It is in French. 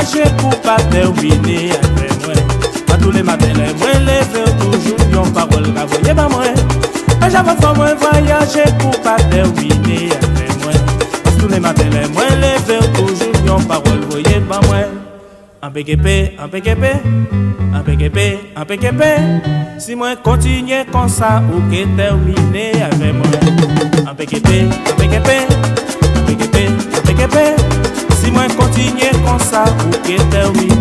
voyager pour pas terminer avec moi. Pas tous les matins, moi lever toujours yon parole qu'a voyé pas moi. Pas j'avais fait moi voyager pour pas terminer avec moi. Pas tous les matins, moi lever toujours yon parole voyé pas moi. En PGP, en PGP, en PGP, en PGP. Si moi continue comme ça ou que terminer avec moi. En PGP, en PGP, en PGP, en PGP. Si moi continue comme ça ou que terminer.